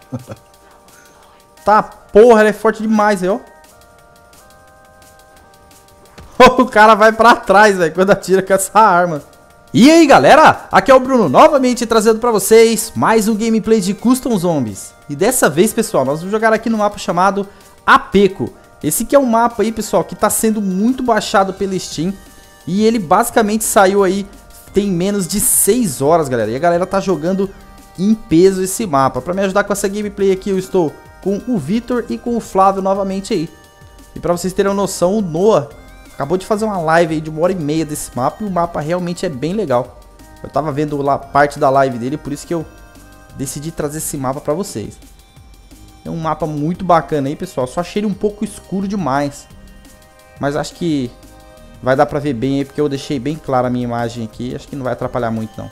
Tá, porra, ela é forte demais, ó. O cara vai pra trás, velho, quando atira com essa arma. E aí, galera? Aqui é o Bruno, novamente trazendo pra vocês mais um gameplay de Custom Zombies. E dessa vez, pessoal, nós vamos jogar aqui no mapa chamado Apeco. Esse aqui é um mapa aí, pessoal, que tá sendo muito baixado pela Steam. E ele basicamente saiu aí, tem menos de 6 horas, galera. E a galera tá jogando em peso esse mapa. Pra me ajudar com essa gameplay aqui, eu estou com o Vitor e com o Flávio novamente aí. E pra vocês terem uma noção, o Noah acabou de fazer uma live aí de 1h30 desse mapa e o mapa realmente é bem legal. Eu tava vendo lá parte da live dele, por isso que eu decidi trazer esse mapa pra vocês. É um mapa muito bacana aí, pessoal. Só achei ele um pouco escuro demais. Mas acho que vai dar pra ver bem aí, porque eu deixei bem clara a minha imagem aqui. Acho que não vai atrapalhar muito, não.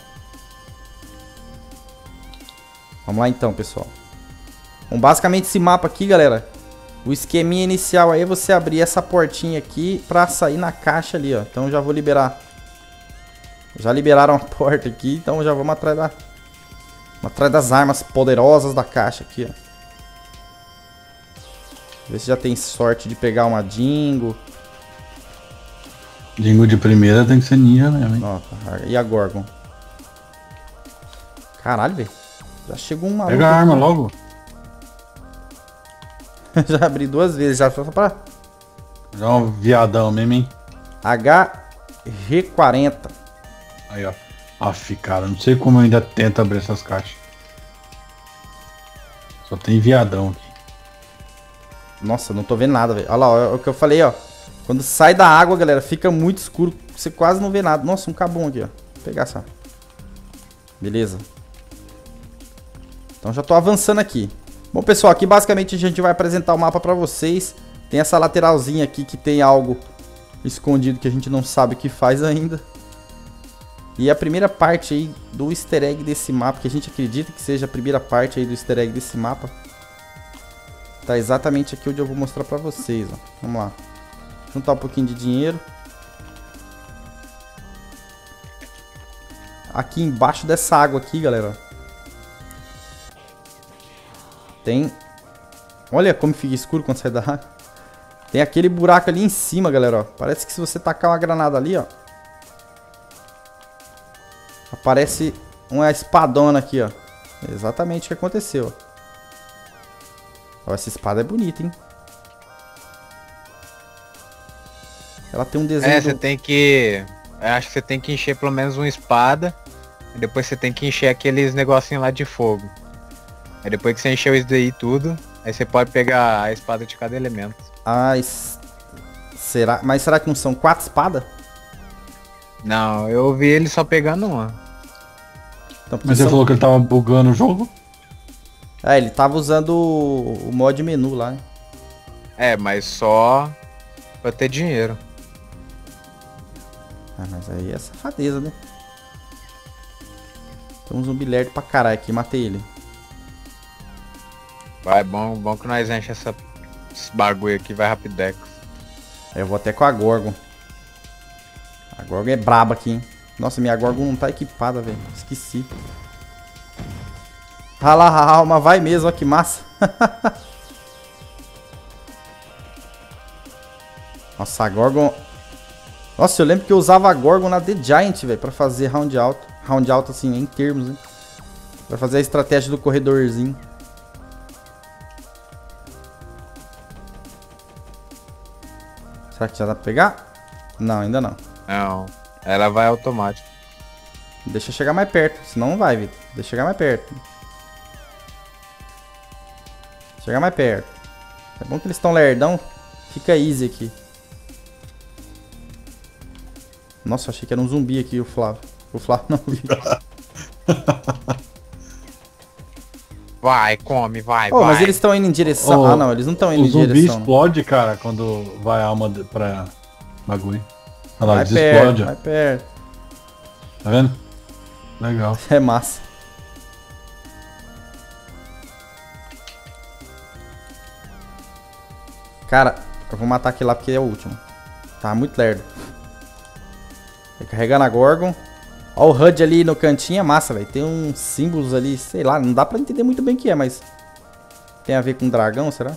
Vamos lá então, pessoal. Bom, basicamente esse mapa aqui, galera, o esqueminha inicial aí é você abrir essa portinha aqui pra sair na caixa ali, ó. Então já vou liberar. Já liberaram a porta aqui, então já vamos atrás das armas poderosas da caixa aqui, ó. Ver se já tem sorte de pegar uma Dingo. Dingo de primeira tem que ser ninja mesmo, hein? Ó, e a Gorgon? Caralho, velho. Já chegou um maluco. Pega a arma logo. Já abri 2 vezes, já só pra... Já é um viadão mesmo, hein? HG40. Aí, ó. Aff, cara, não sei como eu ainda tento abrir essas caixas. Só tem viadão aqui. Nossa, não tô vendo nada, velho. Olha lá, ó, é o que eu falei, ó. Quando sai da água, galera, fica muito escuro. Você quase não vê nada. Nossa, um cabum aqui, ó. Vou pegar essa. Beleza. Então já tô avançando aqui. Bom, pessoal, aqui basicamente a gente vai apresentar o mapa pra vocês. Tem essa lateralzinha aqui que tem algo escondido que a gente não sabe o que faz ainda. E a primeira parte aí do easter egg desse mapa, que a gente acredita que seja a primeira parte aí do easter egg desse mapa, tá exatamente aqui onde eu vou mostrar pra vocês, ó. Vamos lá. Juntar um pouquinho de dinheiro. Aqui embaixo dessa água aqui, galera, tem... Olha como fica escuro quando sai da água. Tem aquele buraco ali em cima, galera, ó. Parece que se você tacar uma granada ali, ó, aparece uma espadona aqui, ó. É exatamente o que aconteceu, ó. Essa espada é bonita, hein? Ela tem um desenho... você tem que... Eu acho que você tem que encher pelo menos uma espada. E depois você tem que encher aqueles negocinhos lá de fogo. Aí depois que você encheu isso daí tudo, aí você pode pegar a espada de cada elemento. Ah, será? Mas será que não são 4 espadas? Não, eu vi ele só pegando uma. Então, Mas você falou que ele tava bugando o jogo? É, ele tava usando o mod menu lá, né? É, mas só pra ter dinheiro. Ah, mas aí é safadeza, né? Tem um zumbi lerdo pra caralho aqui, matei ele. Vai, bom que nós enche esse bagulho aqui, vai rapidex. Aí eu vou até com a Gorgon. A Gorgon é braba aqui, hein? Nossa, minha Gorgon não tá equipada, velho. Esqueci. Ah lá, a alma vai mesmo, ó que massa. Nossa, a Gorgon... Nossa, eu lembro que eu usava a Gorgon na The Giant, velho, pra fazer round alto. Round alto, assim, em termos, né? Pra fazer a estratégia do corredorzinho. Será que já dá pra pegar? Não, ainda não. Não, ela vai automático. Deixa eu chegar mais perto, senão não vai, Vitor. Deixa eu chegar mais perto. Chegar mais perto. É bom que eles estão lerdão. Fica easy aqui. Nossa, eu achei que era um zumbi aqui, o Flávio. O Flávio não viu. Vai, come, vai, Oh, vai. mas eles estão indo em direção. Oh, Ah, não, eles não estão indo O em zumbi direção. explode, cara, quando vai a alma pra bagulho. Olha lá, Vai eles perto, explodem, ó. vai perto. Tá vendo? Legal. É massa. Cara, eu vou matar aquele lá porque é o último. Tá muito lerdo. Recarregando a Gorgon. Ó, o HUD ali no cantinho é massa, velho. Tem uns símbolos ali, sei lá, não dá pra entender muito bem o que é, mas Tem a ver com dragão, será?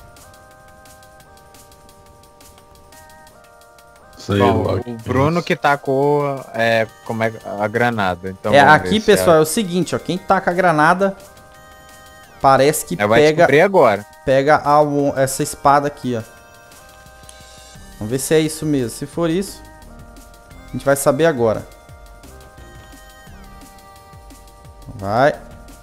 Sei Bom, lá. o Bruno que tacou como é a granada. Então É, vamos ver aqui, se pessoal, é o seguinte, ó. Quem taca a granada parece que vai descobrir agora. pega essa espada aqui, ó. Vamos ver se é isso mesmo. Se for isso, a gente vai saber agora. Vai.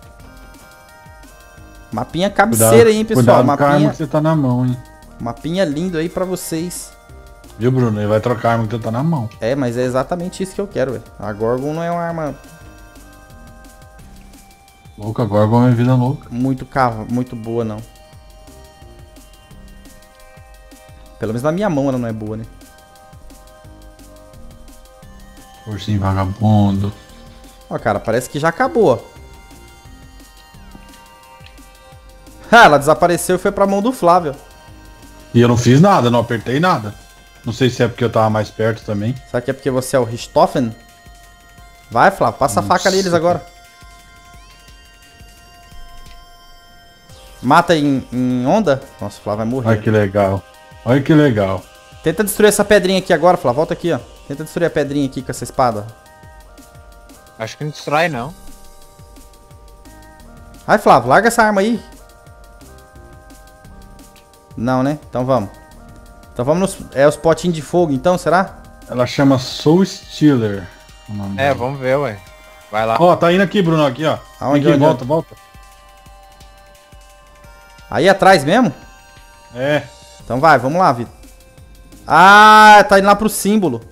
Mapinha cabeceira aí, hein, pessoal. Cuidado com a arma Mapinha, que você tá na mão, hein. mapinha lindo aí pra vocês. Viu, Bruno? Ele vai trocar a arma que você tá na mão. É, mas é exatamente isso que eu quero, velho. A Gorgon não é uma arma Louco, agora vamos ver vida louca. muito boa, não. Pelo menos na minha mão ela não é boa, né? Ursinho vagabundo. Ó, cara, parece que já acabou, ó. Ah, ela desapareceu e foi pra mão do Flávio. E eu não fiz nada, não apertei nada. Não sei se é porque eu tava mais perto também. Será que é porque você é o Richthofen? Vai, Flávio, passa a faca neles agora. Mata em onda? Nossa, o Flávio vai morrer. Olha que legal. Olha que legal. Tenta destruir essa pedrinha aqui agora, Flávio. Volta aqui, ó. Tenta destruir a pedrinha aqui com essa espada. Acho que não destrói, não. Vai, Flávio, larga essa arma aí. Não, né? Então vamos. Então vamos nos... É os potinhos de fogo, então, será? Ela chama Soul Stealer. O nome dela. Vamos ver, ué. Vai lá. Ó, tá indo aqui, Bruno, aqui, ó. Aonde, Aqui, onde, volta, volta. Aí atrás mesmo? É. Então vai, vamos lá, Vitor. Ah, tá indo lá pro símbolo.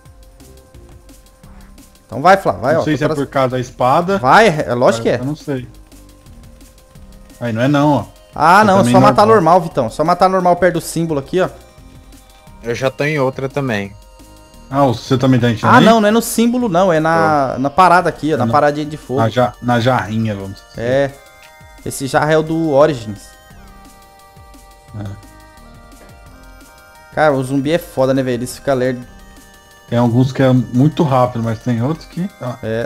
Então vai, Flávio, vai, ó. Não sei se é por causa da espada. Vai, é lógico que é. Eu não sei. Aí não é não, ó. Ah, Eu não, também só não- matar normal, Vitão. Só matar normal perto do símbolo aqui, ó. Eu já tô em outra também. Ah, você também tá enchendo Ah, aí? não, não é no símbolo, não. É na parada aqui, ó. Na paradinha de fogo. Na jarrinha, vamos dizer. É. Esse jarro é o do Origins. Cara, o zumbi é foda, né, velho? Eles ficam lerdos. Tem alguns que é muito rápido, mas tem outros que... Ah, É.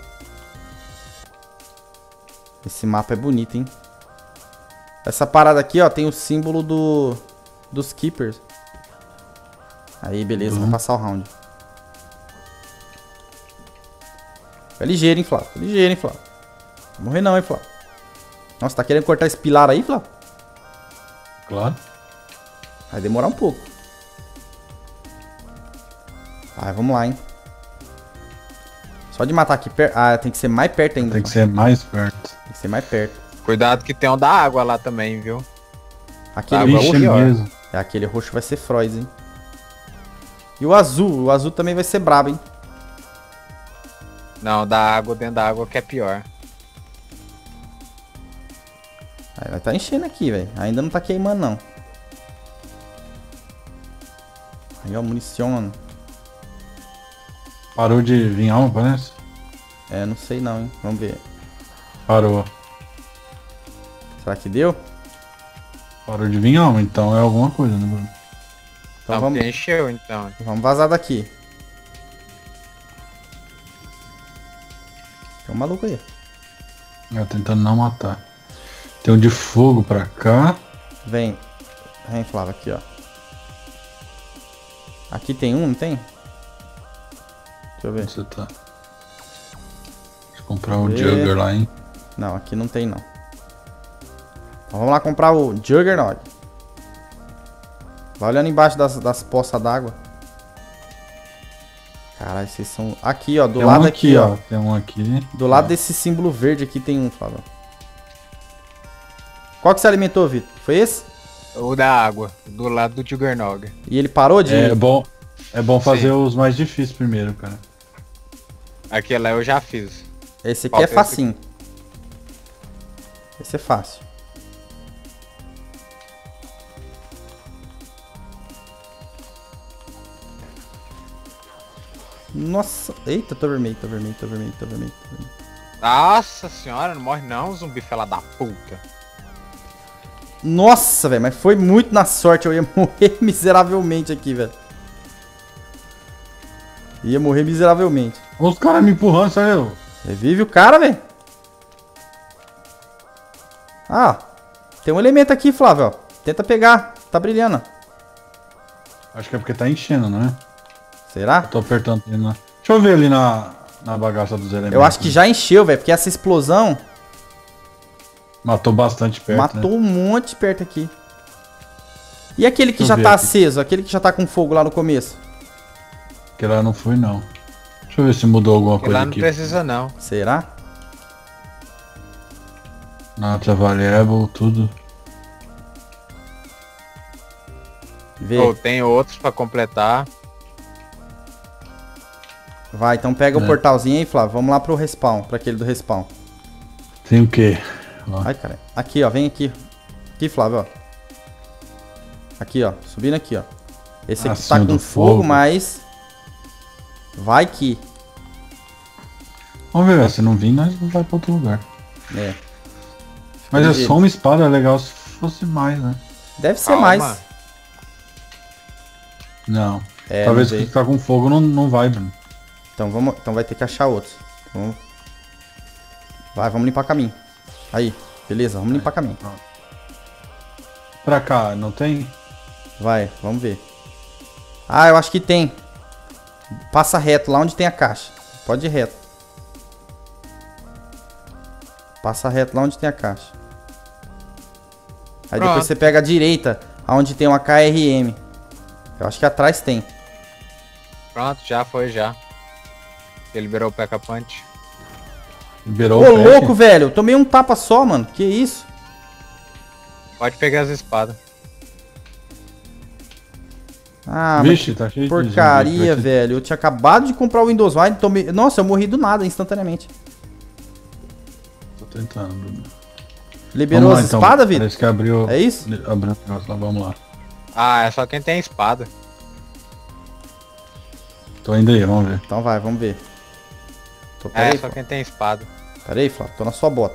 Esse mapa é bonito, hein? Essa parada aqui, ó, tem o símbolo dos Keepers. Aí, beleza, vamos passar o round. Fica ligeiro, hein, Flávio? Fica ligeiro, hein, Flávio? Não vai morrer não, hein, Flávio? Nossa, tá querendo cortar esse pilar aí, Flávio? claro. Vai demorar um pouco. Vai, vamos lá, hein? Só de matar aqui perto... Ah, tem que ser mais perto ainda. Tem que Flávio. ser mais perto. Tem que ser mais perto. Cuidado que tem um da água lá também, viu? Aquele Água roxo... Vixe, pior. mesmo. É, aquele roxo vai ser Freud, hein? E o azul também vai ser brabo, hein? Não, da água, dentro da água que é pior. Aí vai tá enchendo aqui, velho. Ainda não tá queimando, não. Aí, ó, municiona. Parou de vir alma, parece? É, não sei não, hein? Vamos ver. Parou. Será que deu? Parou de vir alma, então é alguma coisa, né, Bruno? Então Não, vamos, porque encheu, então. vamos vazar daqui. Tem um maluco aí. É, tentando não matar. Tem um de fogo pra cá. Vem. Vem, Flávio, aqui, ó. Aqui tem um, não tem? Deixa eu ver. Onde você tá? Deixa eu comprar o Vê. Jugger lá, hein? Não, aqui não tem, não. Então vamos lá comprar o Juggernaut. Vai olhando embaixo das poças d'água. Caralho, vocês são... Aqui, ó. Do Tem lado um aqui, ó. Tem um aqui. Do lado desse símbolo verde aqui tem um, Flávio. Qual que você alimentou, Vitor? Foi esse? O da água, do lado do Juggernog. E ele parou de... É bom fazer Sim. os mais difíceis primeiro, cara. Aquele lá eu já fiz. Esse aqui Falta é esse facinho. Esse é fácil. Nossa. Eita, tô vermelho, tô vermelho, tô vermelho, tô vermelho, tô vermelho. Nossa senhora, não morre não, zumbi fela da puta. Nossa, velho, mas foi muito na sorte. Eu ia morrer miseravelmente aqui, velho. Ia morrer miseravelmente. Os caras me empurrando, saiu. Revive o cara, velho. Ah. Tem um elemento aqui, Flávio, ó. Tenta pegar. Tá brilhando. Acho que é porque tá enchendo, não é? Será? Eu tô apertando ali na... Deixa eu ver ali na bagaça dos elementos. Eu acho que já encheu, velho. Porque essa explosão matou bastante perto, matou né? um monte perto aqui. E aquele que Deixa já eu ver tá aqui. aceso? Aquele que já tá com fogo lá no começo? Que lá não foi, não. Deixa eu ver se mudou alguma Porque coisa lá não aqui. precisa não. Será? Nata variable, tudo. Vê. Ou tem outros pra completar. Vai, então pega o É. portalzinho aí, Flávio. Vamos lá pro respawn, pra aquele do respawn. Tem o quê? Ó. Ai, cara. Aqui, ó. Vem aqui. Aqui, Flávio, ó. Aqui, ó. Subindo aqui, ó. Esse aqui Assim, tá o com do fogo, fogo. mas... Vai que... Vamos ver, se não vir, nós não vai pra outro lugar. É. Mas é ligeiro. só uma espada, é legal se fosse mais, né? Deve ser Calma. mais. Não. É, Talvez não o sei. que tá com fogo não vai, Bruno. Então vamos, então vai ter que achar outros. Vamos... Vai, vamos limpar caminho. Aí, beleza, vamos limpar caminho. Pra cá, não tem? Vai, vamos ver. Ah, eu acho que tem. Passa reto, lá onde tem a caixa. Pode ir reto. Passa reto lá onde tem a caixa. Aí Pronto. depois você pega a direita, aonde tem uma KRM. Eu acho que atrás tem. Pronto, já foi já. Ele liberou o P.K. Punch. Liberou Ô, o pack? louco, velho. Eu tomei um tapa só, mano. Que isso? Pode pegar as espadas. Ah, Vixe, mas tá cheio de porcaria, zumbi. velho. Eu tinha acabado de comprar o Windows Wine. Tomei... Nossa, eu morri do nada, instantaneamente. Tô tentando, Bruno. Liberou Vamos lá, as então. espadas, Vitor? Parece que abriu... É isso? Abriu o negócio lá, vamos lá. Ah, é só quem tem espada. Tô indo aí, vamos ver. Então vai, vamos ver. Tô, É, peraí, só quem tem espada. peraí, Flávio. Tô na sua bota.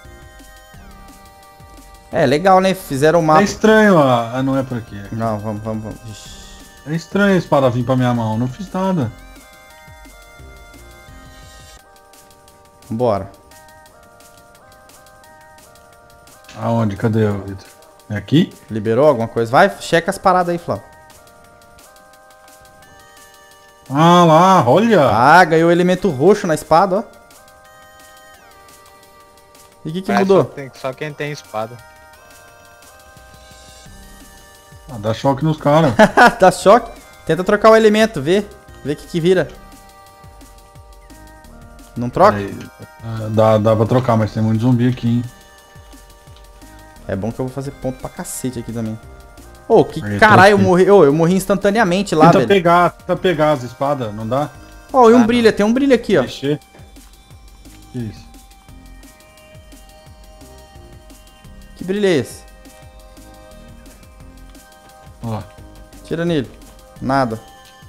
É, legal, né? Fizeram um mapa. É estranho, não é por aqui. Não, vamos. Ixi. É estranho a espada vir pra minha mão, não fiz nada. Vambora. Aonde? Cadê o Vitor? É aqui? Liberou alguma coisa? Vai, checa as paradas aí, Flávio. Ah, lá, olha! Ah, ganhou elemento roxo na espada, ó. E o que É, mudou? só quem tem espada. Ah, dá choque nos caras. Dá choque? Tenta trocar o elemento, vê. Vê o que vira. Não troca? Aí, dá pra trocar, mas tem muito zumbi aqui, hein? É bom que eu vou fazer ponto pra cacete aqui também. Ô, que Aí, caralho, eu troquei. morri. Ô, eu morri instantaneamente lá, velho. Tenta pegar as espadas, não dá? Ó, e um Ah, brilho, tem um brilho aqui, ó. Mexer. Que isso? Que brilho é esse? Ó, Tira nele. Nada.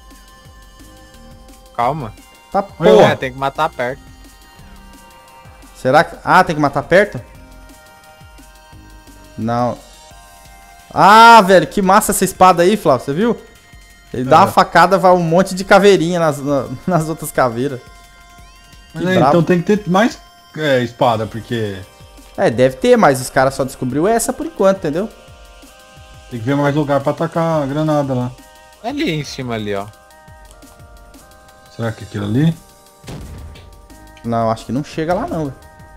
Calma. Tá Olha porra. lá. É, tem que matar perto. Será que... Ah, tem que matar perto? Não. Ah, velho, que massa essa espada aí, Flávio, você viu? Ele dá uma facada, vai um monte de caveirinha nas outras caveiras. mas Que aí, brabo. então tem que ter mais espada, porque É, deve ter, mas os caras só descobriu essa por enquanto, entendeu? tem que ver mais lugar pra atacar a granada lá. Ali em cima ali, ó. Será que é aquilo ali? Não, acho que não chega lá não, velho.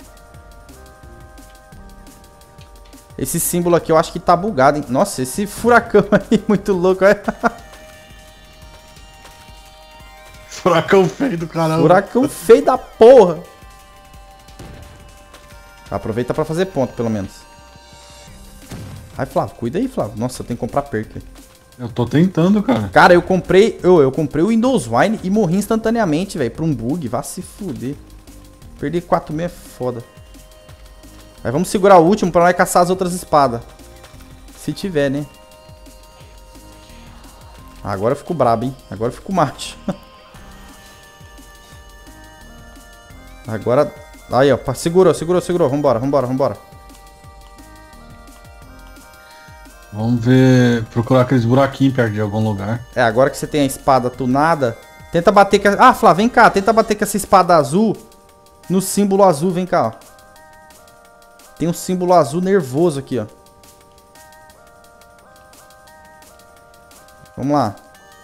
Esse símbolo aqui eu acho que tá bugado, hein? Nossa, esse furacão aí, muito louco, é? Furacão feio do caramba. Furacão feio da porra. Aproveita pra fazer ponto, pelo menos. Ai, Flávio, cuida aí, Flávio. Nossa, eu tenho que comprar perk. Eu tô tentando, cara. Cara, eu comprei o Windows Wine e morri instantaneamente, velho, pra um bug. Vá se fuder. Perder 4.000 é foda. Aí vamos segurar o último pra nós caçar as outras espadas. Se tiver, né? Agora eu fico brabo, hein? Agora eu fico macho. Agora... Aí, ó. Segurou. Vambora. Vamos ver, procurar aqueles buraquinhos perto de algum lugar. É, agora que você tem a espada tunada, tenta bater com... Ah, Flávio, vem cá. Tenta bater com essa espada azul no símbolo azul. Vem cá, ó. Tem um símbolo azul nervoso aqui, ó. Vamos lá.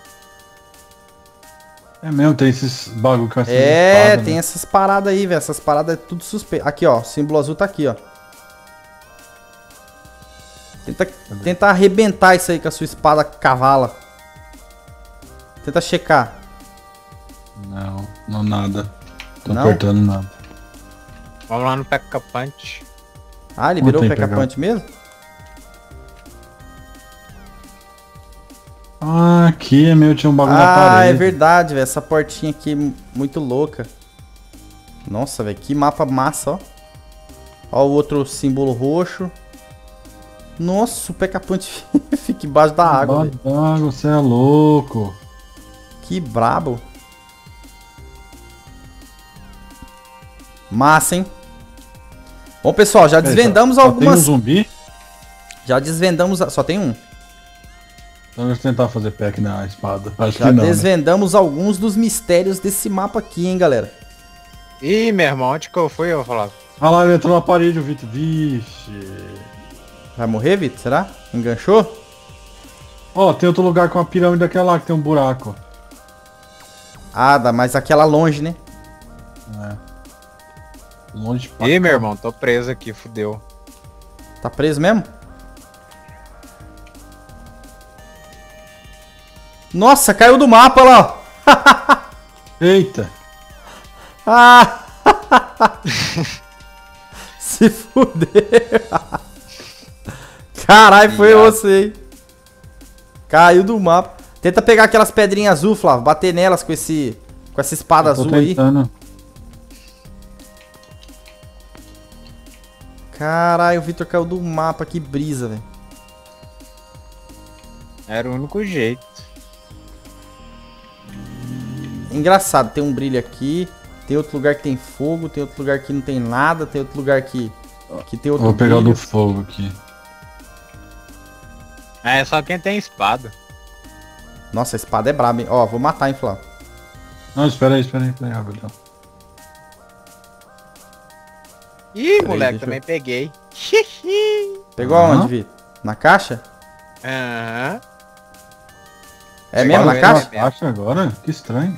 É mesmo, tem esses bagulho com essas É, espadas, tem né? essas paradas aí, velho. Essas paradas é tudo suspeito. Aqui, ó. O símbolo azul tá aqui, ó. Tenta arrebentar isso aí com a sua espada cavala. Tenta checar. Não nada. Tô Não? apertando nada. Vamos lá no Pekka Punch. Ah, liberou o tem Pekka pegado. Punch mesmo? Ah, aqui é meu, tinha um bagulho na Ah, parede. é verdade, velho. Essa portinha aqui é muito louca. Nossa, velho. Que mapa massa, ó. Ó o outro símbolo roxo. Nossa, o Pekka Punch fica embaixo da água, velho. Água, você é louco. Que brabo. Massa, hein? Bom, pessoal, já desvendamos Só algumas... tem um zumbi? Já desvendamos... Só tem um. Então eu vou tentar fazer pack na espada. Acho Já que não, né? desvendamos alguns dos mistérios desse mapa aqui, hein, galera. Ih, meu irmão, onde que eu fui, eu falava? Ah lá, ele entrou na parede, o Vitor. Vixe. Vai morrer, Vitor? Será? Enganchou? Ó, tem outro lugar com a pirâmide daquela lá que tem um buraco. Ah, dá mais aquela longe, né? É. Longe pra Ih, meu cá. irmão, tô preso aqui, fudeu. Tá preso mesmo? Nossa, caiu do mapa lá, ó. Eita. Ah! Se fuder. Caralho, foi Obrigado. você, hein? Caiu do mapa. Tenta pegar aquelas pedrinhas azul, Flávio. Bater nelas com essa espada Eu tô azul aí. tentando. Caralho, o Vitor caiu do mapa. Que brisa, velho. Era o único jeito. Engraçado, tem um brilho aqui. Tem outro lugar que tem fogo. Tem outro lugar que não tem nada. Tem outro lugar que tem outro Vou pegar o brilho. do fogo aqui. É só quem tem espada. Nossa, a espada é braba, hein? Ó, vou matar, hein, Flávio. Não, espera aí, rapidão. Ih, Peraí, moleque, deixa também peguei. Xiii. Pegou Aham. aonde, Vitor? Na caixa? Aham. É mesmo, na Pegou caixa? mesmo. Acha agora? Que estranho.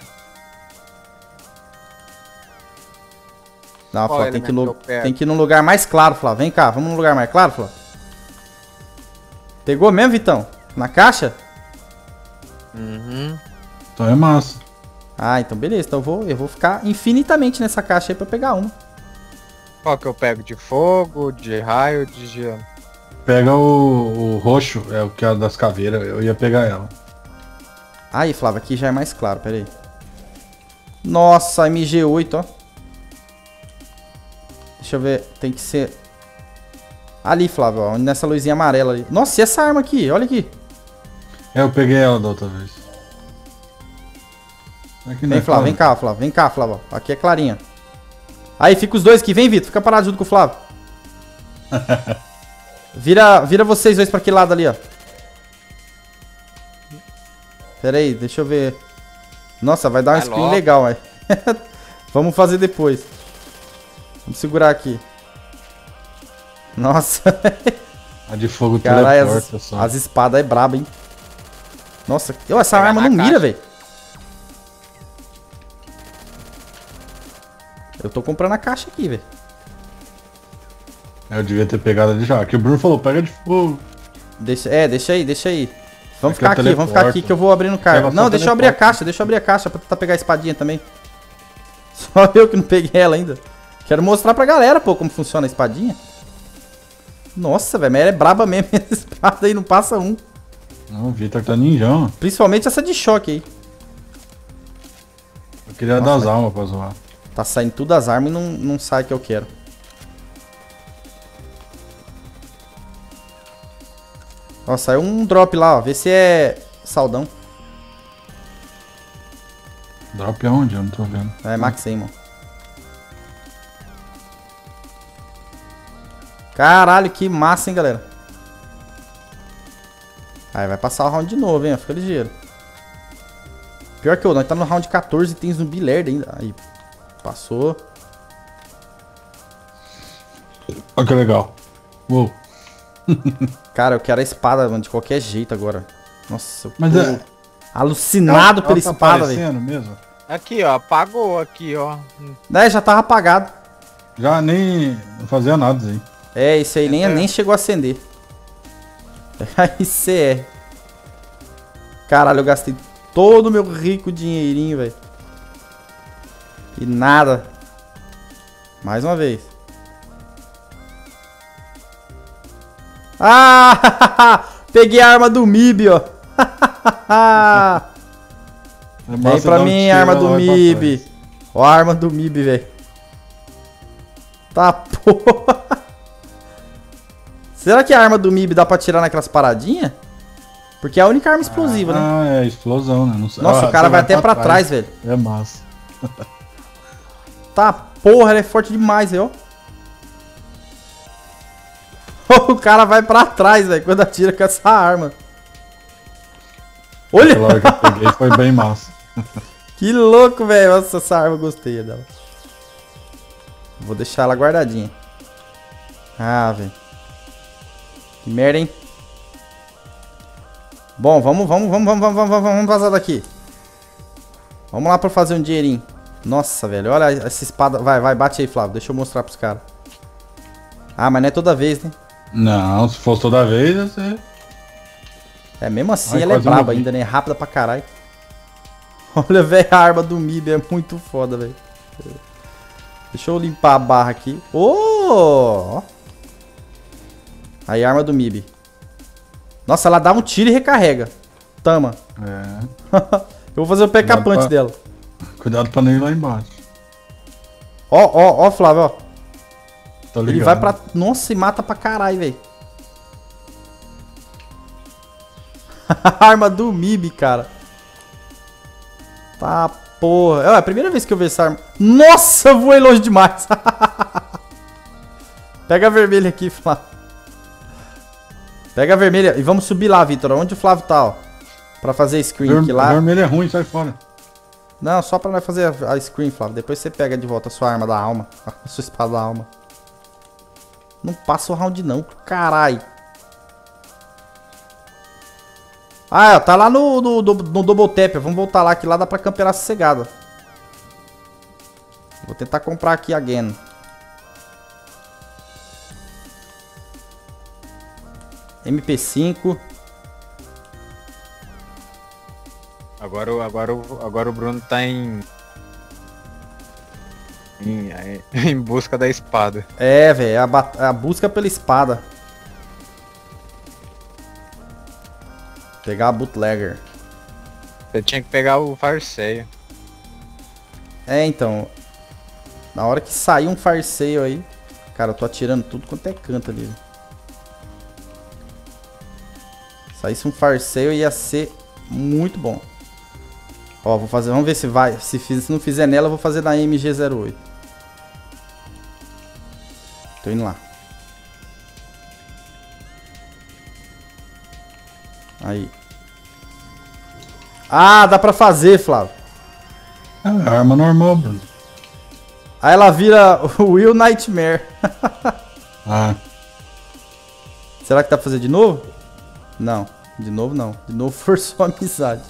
Não, Qual Flávio, tem elemento que eu pego? tem que ir num lugar mais claro, Flávio. Vem cá, vamos num lugar mais claro, Flávio. Pegou mesmo, Vitão? Na caixa? Uhum. Então é massa. Ah, então beleza. Então eu vou ficar infinitamente nessa caixa aí pra pegar uma. Qual que eu pego? De fogo, de raio, de gelo? Pega o roxo, é o que é das caveiras. Eu ia pegar ela. Aí, Flávio, aqui já é mais claro, pera aí. Nossa, MG8, ó. Deixa eu ver, tem que ser... Ali, Flávio, ó, nessa luzinha amarela ali. Nossa, e essa arma aqui? Olha aqui. É, eu peguei ela da outra vez. Aqui não Vem, é Flávio, claro. vem cá, Flávio. Vem cá, Flávio. ó. Aqui é clarinha. Aí, fica os dois aqui. Vem, Vitor. Fica parado junto com o Flávio. Vira vocês dois pra aquele lado ali, ó. Pera aí, deixa eu ver. Nossa, vai dar um Vai screen logo. legal, aí. Vamos fazer depois. Vamos segurar aqui. Nossa, A de fogo caralho, teleporta só. as espadas é braba, hein. Nossa, essa Pegar arma na não mira, caixa. velho. Eu tô comprando a caixa aqui, velho. Eu devia ter pegado ali já. Aqui o Bruno falou, pega de fogo. Deixa aí, deixa aí. Vamos É que ficar eu aqui, vamos ficar aqui teleporto. que eu vou abrindo o carro. Pega Não, só deixa eu abrir a teleporta. caixa, deixa eu abrir a caixa pra tentar pegar a espadinha também. Só eu que não peguei ela ainda. Quero mostrar pra galera, pô, como funciona a espadinha. Nossa, velho, mas ela é braba mesmo, essa espada aí não passa um. Não, o Vitor tá ninjão. Principalmente essa de choque aí. Eu queria Nossa, das almas pra zoar. Tá saindo tudo as armas e não sai o que eu quero. Ó, saiu um drop lá, ó. Vê se é saldão. Drop aonde? Eu não tô vendo. É Max Amon. Caralho, que massa, hein, galera. Aí vai passar o round de novo, hein. Fica ligeiro. Pior que eu, nós tá no round 14 e tem zumbi lerdo ainda. Aí, passou. Olha que legal. Uou. Cara, eu quero a espada, mano, de qualquer jeito agora. Nossa, eu Mas tô alucinado pela tá espada, velho. aparecendo mesmo? Aqui, ó, apagou aqui, ó. É, já tava apagado. Já nem não fazia nada isso aí. É, isso aí nem chegou a acender. Aí cê é. Caralho, eu gastei todo o meu rico dinheirinho, velho. E nada. Mais uma vez. Ah! Peguei a arma do MIB, ó. Vem pra mim, arma do MIB. Ó a arma do MIB, velho. Tá porra. Será que a arma do MIB dá pra atirar naquelas paradinhas? Porque é a única arma explosiva, né? Ah, é explosão, né? Não sei. Nossa, o cara vai até pra trás, velho. É massa. Tá porra, ele é forte demais, velho. O cara vai pra trás, velho, quando atira com essa arma. Olha! Aquela hora que eu peguei foi bem massa. Que louco, velho. Nossa, essa arma eu gostei dela. Vou deixar ela guardadinha. Ah, velho. Que merda, hein? Bom, vamos vazar daqui. Vamos lá pra fazer um dinheirinho. Nossa, velho, olha essa espada. Vai, bate aí, Flávio. Deixa eu mostrar pros caras. Ah, mas não é toda vez, né? Não, se fosse toda vez, ia ser... É, mesmo assim Ai, ela é quase braba morri. ainda, né? Rápida pra caralho. Olha, velho, a arma do MIB é muito foda, velho. Deixa eu limpar a barra aqui. Oh! Aí, arma do MIB. Nossa, ela dá um tiro e recarrega. Tama. É. Eu vou fazer o PK Punch dela. Cuidado pra não ir lá embaixo. Ó, Flávio, ó. Tô ligado. Ele vai pra... Nossa, e mata pra caralho, velho. Arma do MIB, cara. Tá, porra. É a primeira vez que eu vejo essa arma. Nossa, eu voei longe demais. Pega a vermelha aqui, Flávio. Pega a vermelha e vamos subir lá, Vitor. Onde o Flávio tá, ó. Pra fazer screen aqui lá. Vermelho é ruim, sai fora. Não, só pra nós fazer a screen, Flávio. Depois você pega de volta a sua arma da alma. A sua espada da alma. Não passa o round não, carai. Ah, ó, tá lá no Double Tap. Vamos voltar lá, que lá dá pra camperar sossegado. Vou tentar comprar aqui again. MP5. Agora o Bruno tá em busca da espada. É, velho, a busca pela espada. Pegar a bootlegger. Você tinha que pegar o Farseio. É, então. Na hora que sair um farseio aí. Cara, eu tô atirando tudo quanto é canto ali. Saísse um farseio ia ser muito bom. Ó, vou fazer, vamos ver se vai. Se não fizer nela, eu vou fazer na MG08. Tô indo lá. Aí. Ah, dá pra fazer, Flávio. É arma normal, Bruno. Aí ela vira o Will Nightmare. Ah, Será que dá pra fazer de novo? Não, de novo não. De novo forçou a amizade.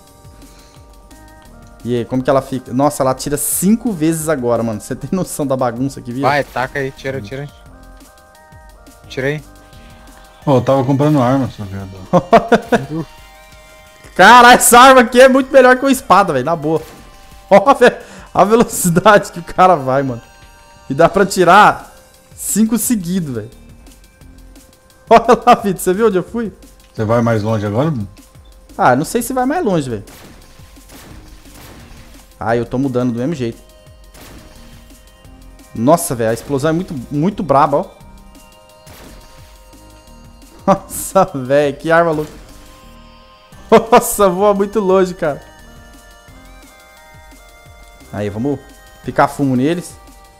E aí, como que ela fica? Nossa, ela atira 5 vezes agora, mano. Você tem noção da bagunça que vira? Vai, taca aí, tira. Tira aí. oh, eu tava comprando arma, seu viado. Cara, essa arma aqui é muito melhor que uma espada, velho. Na boa. Ó, velho, a velocidade que o cara vai, mano. E dá pra tirar 5 seguidos, velho. Olha lá, Vitor. Você viu onde eu fui? Você vai mais longe agora, Bruno? Ah, não sei se vai mais longe, velho. Ah, eu tô mudando do mesmo jeito. Nossa, velho, a explosão é muito braba, ó. Nossa, velho, que arma louca. Nossa, voa muito longe, cara. Aí, vamos picar fumo neles.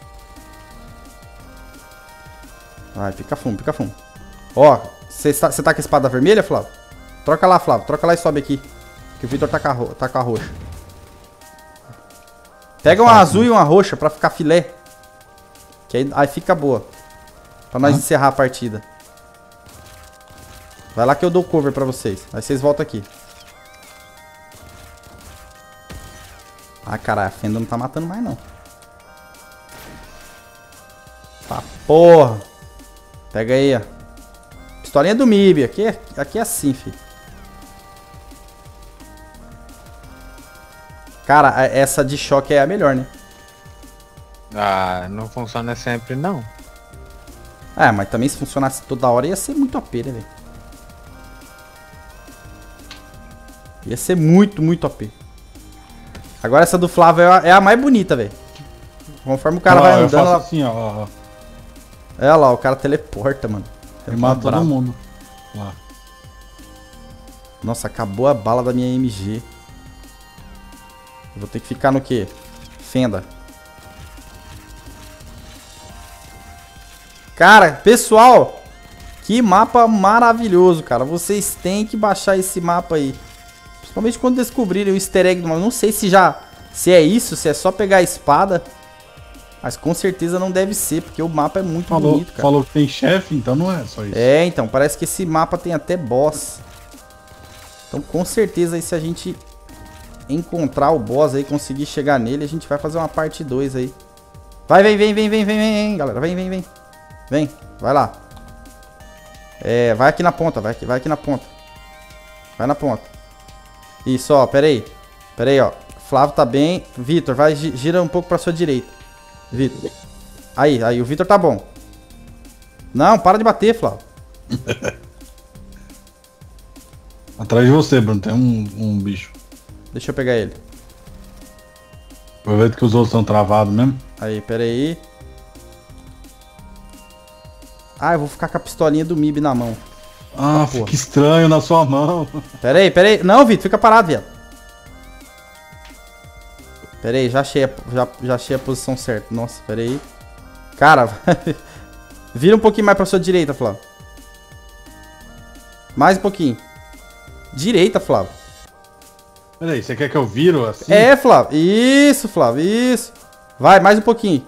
Vai, pica fumo. Ó, você tá com a espada vermelha, Flávio? Troca lá, Flávio. Troca lá e sobe aqui. Que o Vitor tá com a roxa. Pega uma azul e uma roxa pra ficar filé. Que aí fica boa. Pra nós encerrar a partida. Vai lá que eu dou cover pra vocês. Aí vocês voltam aqui. Ah, caralho, a fenda não tá matando mais, não. Tá, porra. Pega aí, ó. Pistolinha do MIB. Aqui é assim, filho. Cara, essa de choque é a melhor, né? Ah, não funciona sempre, não. É, mas também se funcionasse toda hora ia ser muito OP, né, velho? Ia ser muito, muito OP. Agora essa do Flávio é a mais bonita, velho. Conforme o cara vai andando... Ela... assim, ó. É lá, o cara teleporta, mano. Ele mata todo mundo. Lá. Nossa, acabou a bala da minha MG. Eu vou ter que ficar no quê? Fenda. Cara, pessoal, que mapa maravilhoso, cara. Vocês têm que baixar esse mapa aí. Principalmente quando descobrirem o easter egg do mapa. Não sei se é isso, se é só pegar a espada. Mas com certeza não deve ser, porque o mapa é muito bonito, cara. Falou que tem chefe, então não é só isso. É, então, parece que esse mapa tem até boss. Então com certeza aí, se a gente encontrar o boss aí, conseguir chegar nele, a gente vai fazer uma parte 2 aí. Vai, vem, galera. Vem. Vem, vai lá. É, vai aqui na ponta, vai aqui na ponta. Vai na ponta. Isso, ó, pera aí. Pera aí, ó. Flávio tá bem. Vitor, vai, gira um pouco pra sua direita. Vitor. Aí, o Vitor tá bom. Não, para de bater, Flávio. Atrás de você, Bruno, tem um bicho. Deixa eu pegar ele. Aproveita que os outros estão travados mesmo. Aí, pera aí. Ah, eu vou ficar com a pistolinha do MIB na mão. Ah, fica estranho na sua mão. Pera aí. Não, Vitor, fica parado, viado. Pera aí, já achei a posição certa. Nossa, pera aí. Cara, vira um pouquinho mais pra sua direita, Flávio. Mais um pouquinho. Direita, Flávio. Pera aí, você quer que eu viro assim? É, Flávio. Isso, Flávio, isso. Vai, mais um pouquinho.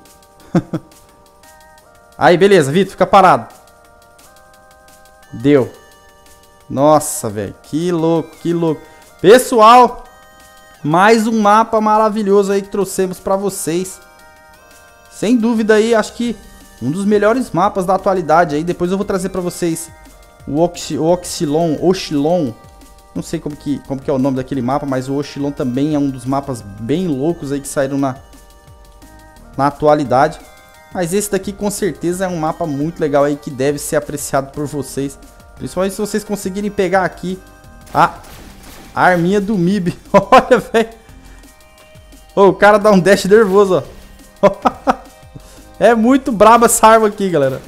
Aí, beleza, Vitor, fica parado. Deu. Nossa, velho, que louco, que louco. Pessoal, mais um mapa maravilhoso aí que trouxemos pra vocês. Sem dúvida aí, acho que um dos melhores mapas da atualidade aí. Depois eu vou trazer pra vocês o Oxylon. Não sei como que é o nome daquele mapa, mas o Oxylon também é um dos mapas bem loucos aí que saíram na atualidade. Mas esse daqui com certeza é um mapa muito legal aí que deve ser apreciado por vocês. Principalmente se vocês conseguirem pegar aqui a arminha do MIB. Olha, velho. O cara dá um dash nervoso, ó. É muito braba essa arma aqui, galera.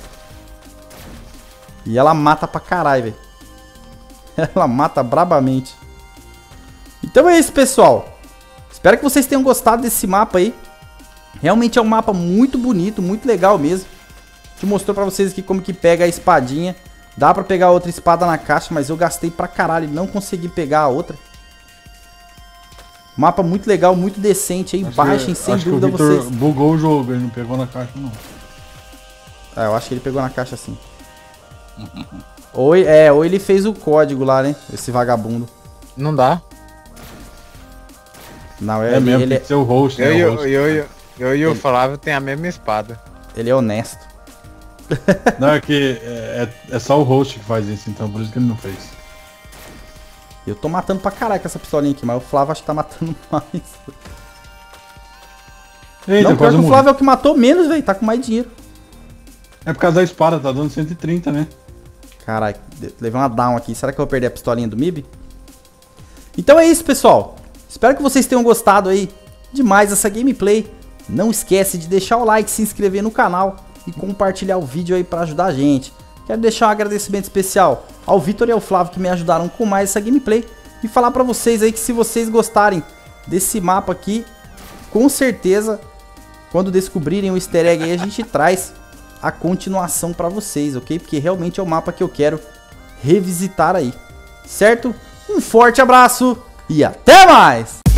E ela mata pra caralho, velho. Ela mata brabamente. Então é isso, pessoal. Espero que vocês tenham gostado desse mapa aí. Realmente é um mapa muito bonito, muito legal mesmo. A gente mostrou pra vocês aqui como que pega a espadinha. Dá pra pegar outra espada na caixa, mas eu gastei pra caralho e não consegui pegar a outra. Mapa muito legal, muito decente aí. Baixem sem dúvida vocês. Victor bugou o jogo, ele não pegou na caixa não. Ah, eu acho que ele pegou na caixa sim. Ou ele fez o código lá, né? Esse vagabundo. Não dá. Não, é mesmo, tem que ser o host, né? Eu e o Flávio tem a mesma espada. Ele é honesto. Não, é que é só o host que faz isso, então por isso que ele não fez. Eu tô matando pra caralho com essa pistolinha aqui, mas o Flávio acho que tá matando mais. Eita, não, pior que o Flávio é o que matou menos, velho. Tá com mais dinheiro. É por causa da espada, tá dando 130, né? Caralho, levei uma down aqui. Será que eu vou perder a pistolinha do MIB? Então é isso, pessoal. Espero que vocês tenham gostado aí demais dessa gameplay. Não esquece de deixar o like, se inscrever no canal e compartilhar o vídeo aí pra ajudar a gente. Quero deixar um agradecimento especial ao Vitor e ao Flávio que me ajudaram com mais essa gameplay. E falar pra vocês aí que se vocês gostarem desse mapa aqui, com certeza, quando descobrirem o easter egg aí, a gente traz a continuação pra vocês, ok? Porque realmente é o mapa que eu quero revisitar aí, certo? Um forte abraço e até mais!